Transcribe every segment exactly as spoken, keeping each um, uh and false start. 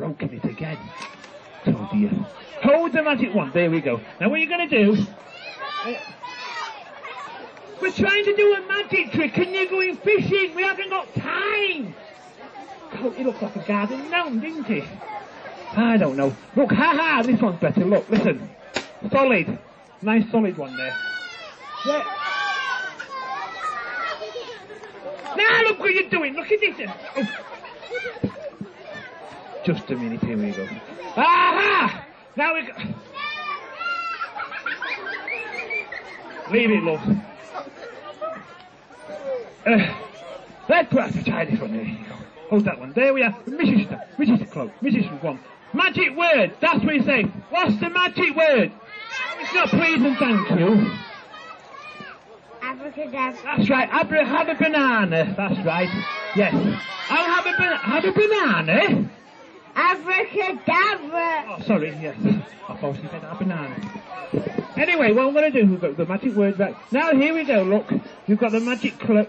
broken it again. Oh dear. Hold the magic wand. There we go. Now what you're going to do... Uh, we're trying to do a magic trick and you're going fishing. We haven't got time. Oh, he looks like a garden gnome, didn't he? I don't know. Look, ha ha, this one's better. Look, listen. Solid. Nice solid one there. Yeah. Now look what you're doing. Look at this. Oh. Just a minute, here we go. Aha! Now we go. Leave it, love. Uh, let's put out the tidy one. There you go. Hold that one. There we are. Missus Missus Cloak. Missus one. Magic word. That's what you say. What's the magic word? It's not please and thank you. Abracadabra. That's right. Abra have a banana. That's right. Yes. I'll have a banana. Have a banana. Abracadabra. Oh, sorry. Yes. I thought she said a banana. Anyway, what I'm going to do, we've got the magic word back. Now, here we go, look. We've got the magic cloak.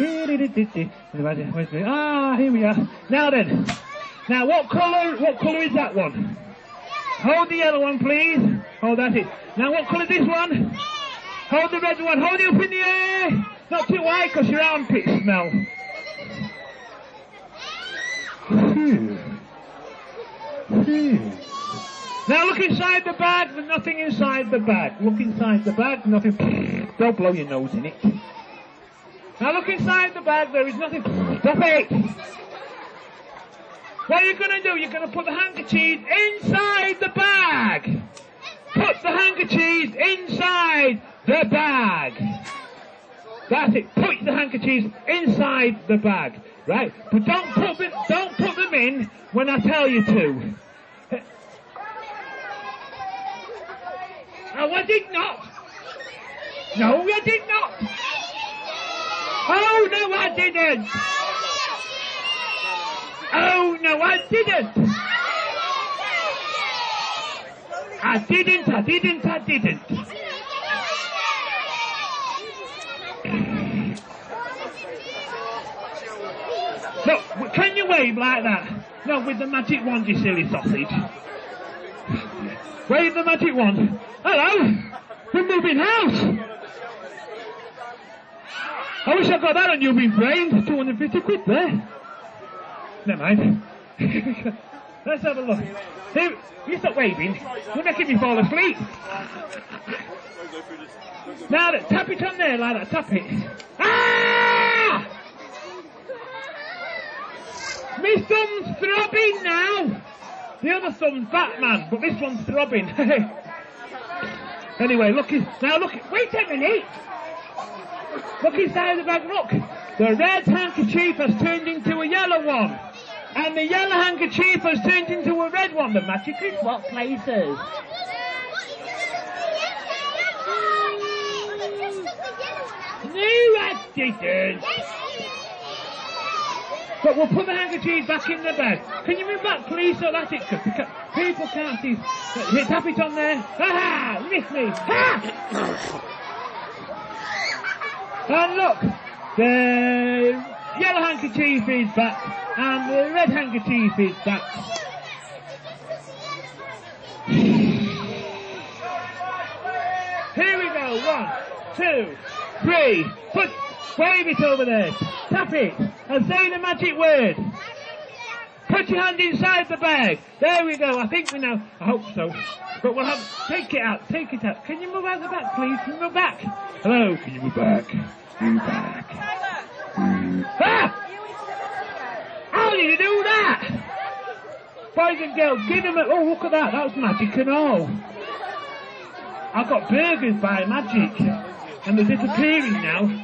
Ah, here we are. Now then. Now, what colour, what colour is that one? Hold the yellow one, please. Oh, that's it. Now, what colour is this one? Hold the red one. Hold it up in the air. Not too high, because your armpits smell. Hmm. Hmm. Now look inside the bag, there's nothing inside the bag. Look inside the bag, nothing. Don't blow your nose in it. Now look inside the bag, there is nothing. Stop it! What are you going to do? You're going to put the handkerchief inside the bag. Put the handkerchief inside the bag. That's it. Put the handkerchiefs inside the bag, right? But don't put them, don't put them in when I tell you to. No, I did not. No, I did not. Oh, no, I didn't. Oh, no, I didn't. I didn't, I didn't, I didn't. Look, can you wave like that? No, with the magic wand, you silly sausage. Wave the magic wand. Hello! We're moving house! I wish I got that on you being framed. two hundred fifty quid there. Never mind. Let's have a look. Here, you stop waving. You're making me fall asleep. Now, tap it on there like that. Tap it. Ah! My thumb's throbbing now. The other thumb's Batman, but this one's throbbing. Anyway, look, now look, wait a minute! Look inside the bag, look! The red handkerchief has turned into a yellow one! And the yellow handkerchief has turned into a red one! The magic is what places? No, I didn't! But we'll put the handkerchief back in the bag. Can you move back, please, so that's it? Because people can't see. Here, tap it on there. Ha-ha! Miss me! Ha! And look, the yellow handkerchief is back, and the red handkerchief is back. Here we go. One, two, three. Put, wave it over there. Tap it. And say the magic word. Put your hand inside the bag. There we go. I think we know. I hope so. But we'll have... Take it out. Take it out. Can you move out the back, please? Can you move back? Hello. Can you move back? Move back. Move. Ah! How did you do that? Boys and girls, give him a... Oh, look at that. That was magic and all. I got burgers by magic. And they're disappearing now.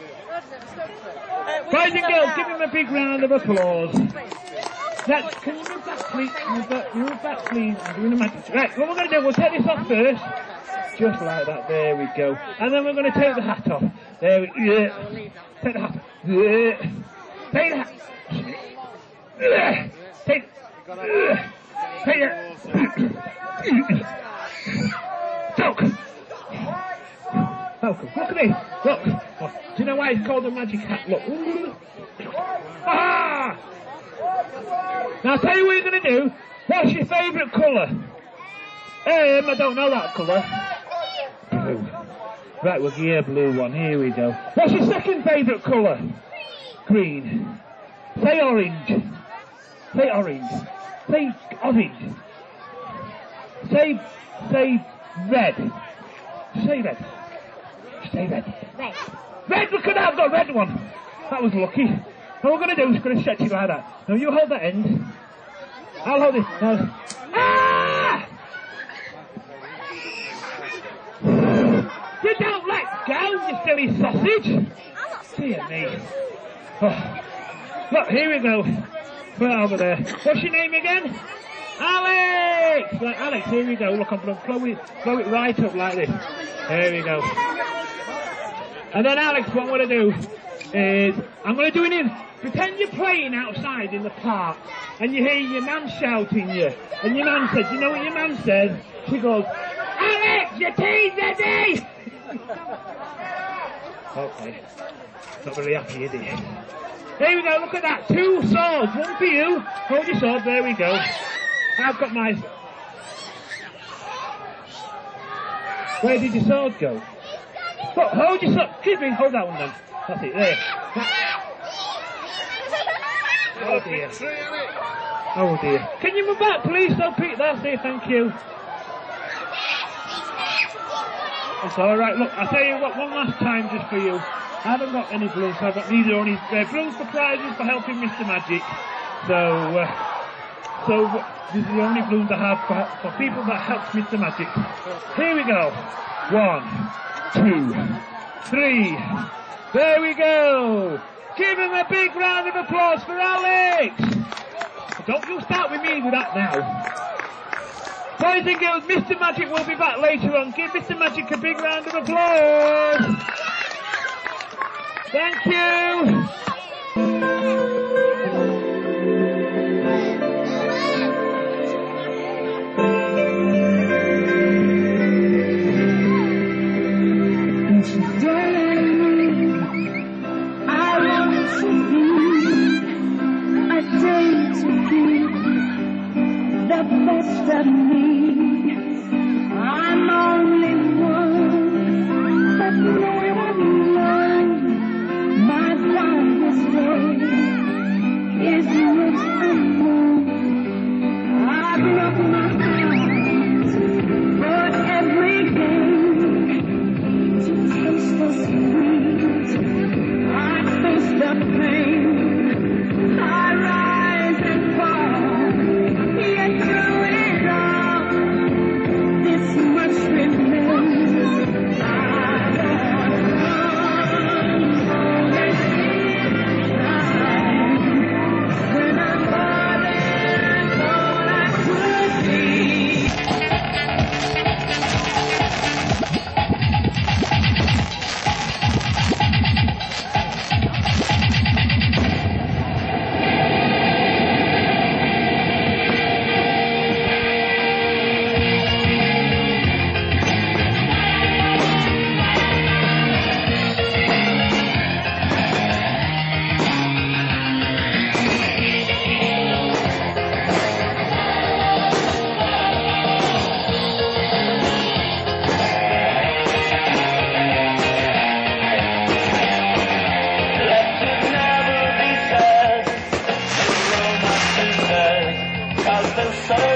Boys and girls, give him a big round of applause. Let's, can you move back, please? Move back, move back, please. I'm doing a magic. Right, what we're going to do, we'll take this off first. Just like that, there we go. And then we're going to take the hat off. There we go. Yeah. Take the hat off. Yeah. Take the hat. Yeah. Take, yeah. Take it. Falcon. Falcon, look at this. Look. Oh, do you know why it's called a magic hat? Look. Ah! Now I'll tell you what you're going to do. What's your favourite colour? Um, I don't know that colour. Blue. Right, we'll give you a blue one. Here we go. What's your second favourite colour? Green. Say orange. Say orange. Say orange. Say, say red. Say red. Say red. Red. Red, look at that, I've got a red one. That was lucky. What we're going to do is going to stretch it like that. Now you hold that end. I'll hold it. Now. Ah! You don't let go, you silly sausage. Dear me. Oh. Look, here we go. Put it over there. What's your name again? Alex! Right, Alex, here we go. Look, I'm going to blow it, blow it right up like this. There we go. And then Alex, what I'm going to do is, I'm going to do it in, pretend you're playing outside in the park, and you hear your man shouting you, and your man says, you know what your man says? She goes, Alex, your tea's ready! Okay. Not very happy, is he? Here we go, look at that, two swords, one for you, hold your sword, there we go. I've got my... Where did your sword go? Look, hold your sword, excuse me, hold that one then. That's it, there. Oh dear. Oh dear. Can you move back please, so Pete, that's it, thank you. It's alright, look, I'll tell you what, one last time just for you. I haven't got any balloons, so I've got these are only uh, balloons for prizes for helping Mister Magic. So, uh, so these are the only balloons I have for, for people that help Mister Magic. Here we go. One, two, three. There we go. Give him a big round of applause for Alex. Don't you start with me with that now. Boys and girls, Mister Magic will be back later on. Give Mister Magic a big round of applause. Thank you. Best of me, I'm only one, but never alone. My darkest day is with unknown. I broke my heart for every day to taste the sweet. I face the pain. I rise and fall. Yet so